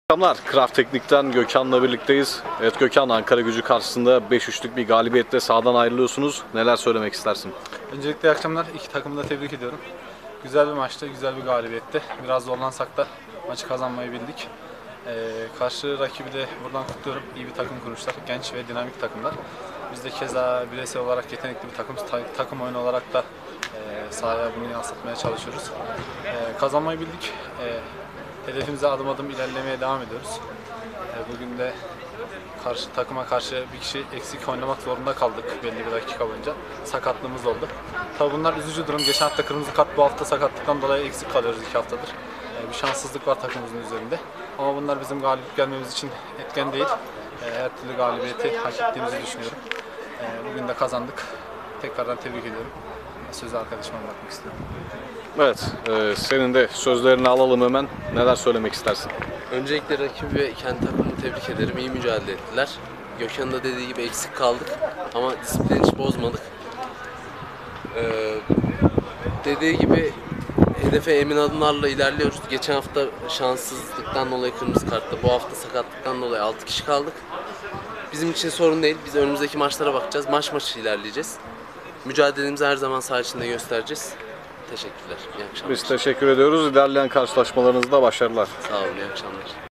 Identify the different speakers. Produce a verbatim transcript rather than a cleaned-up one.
Speaker 1: Selamlar. Kraft Teknik'ten Gökhan'la birlikteyiz. Evet Gökhan, Ankaragücü karşısında beş üçlük bir galibiyetle sahadan ayrılıyorsunuz. Neler söylemek istersin?
Speaker 2: Öncelikle iyi akşamlar. İki takımı da tebrik ediyorum. Güzel bir maçtı, güzel bir galibiyetti. Biraz zorlansak da maçı kazanmayı bildik. Ee, karşı rakibi de buradan kutluyorum. İyi bir takım kurmuşlar. Genç ve dinamik takımlar. Biz de keza bireysel olarak yetenekli bir takım, ta takım oyunu olarak da e, sahaya bunu yansıtmaya çalışıyoruz. E, kazanmayı bildik. E, hedefimize adım adım ilerlemeye devam ediyoruz. E, bugün de karşı takıma karşı bir kişi eksik oynamak zorunda kaldık belli bir dakika boyunca. Sakatlığımız oldu. Tabii bunlar üzücü durum. Geçen hafta kırmızı kart, bu hafta sakatlıktan dolayı eksik kalıyoruz iki haftadır. Bir şanssızlık var takımımızın üzerinde. Ama bunlar bizim galip gelmemiz için etken değil. Her türlü galibiyeti hak ettiğimizi düşünüyorum. Bugün de kazandık. Tekrardan tebrik ediyorum. Sözü arkadaşıma bırakmak istiyorum.
Speaker 1: Evet, e, senin de sözlerini alalım hemen. Neler söylemek istersin?
Speaker 3: Öncelikle rakibi ve kendi takımımı tebrik ederim. İyi mücadele ettiler. Gökhan'ın da dediği gibi eksik kaldık ama disiplini hiç bozmadık. Ee, dediği gibi hedefe emin adımlarla ilerliyoruz. Geçen hafta şanssızlıktan dolayı kırmızı kartla, bu hafta sakatlıktan dolayı altı kişi kaldık. Bizim için sorun değil. Biz önümüzdeki maçlara bakacağız. Maç maç ilerleyeceğiz. Mücadelemizi her zaman saha içinde göstereceğiz. Teşekkürler. İyi akşamlar.
Speaker 1: Biz teşekkür ediyoruz. İlerleyen karşılaşmalarınızda başarılar.
Speaker 3: Sağ olun. İyi akşamlar.